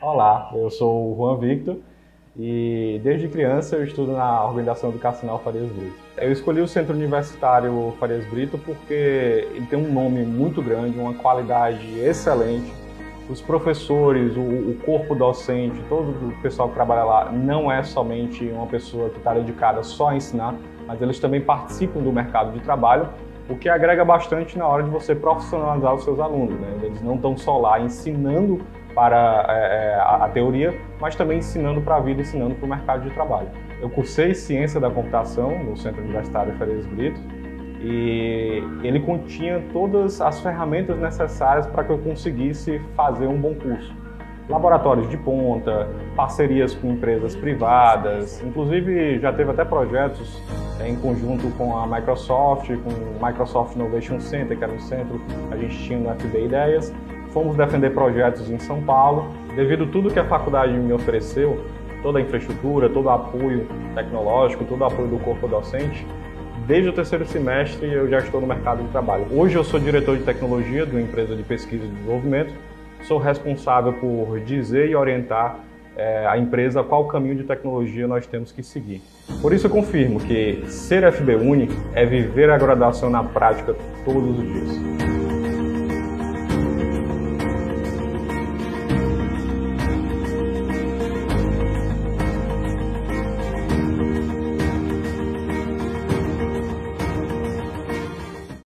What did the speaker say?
Olá, eu sou o Juan Victor e desde criança eu estudo na Organização Educacional Farias Brito. Eu escolhi o Centro Universitário Farias Brito porque ele tem um nome muito grande, uma qualidade excelente. Os professores, o corpo docente, todo o pessoal que trabalha lá não é somente uma pessoa que está dedicada só a ensinar, mas eles também participam do mercado de trabalho, o que agrega bastante na hora de você profissionalizar os seus alunos, né? Eles não estão só lá ensinando para a teoria, mas também ensinando para a vida, ensinando para o mercado de trabalho. Eu cursei Ciência da Computação no Centro Universitário Farias Brito e ele continha todas as ferramentas necessárias para que eu conseguisse fazer um bom curso. Laboratórios de ponta, parcerias com empresas privadas, inclusive já teve até projetos em conjunto com a Microsoft, com o Microsoft Innovation Center, que era um centro que a gente tinha no FB Ideias. Fomos defender projetos em São Paulo. Devido a tudo que a faculdade me ofereceu, toda a infraestrutura, todo o apoio tecnológico, todo o apoio do corpo docente, desde o terceiro semestre eu já estou no mercado de trabalho. Hoje eu sou diretor de tecnologia de uma empresa de pesquisa e desenvolvimento. Sou responsável por dizer e orientar a empresa qual caminho de tecnologia nós temos que seguir. Por isso eu confirmo que ser FB Uni é viver a graduação na prática todos os dias.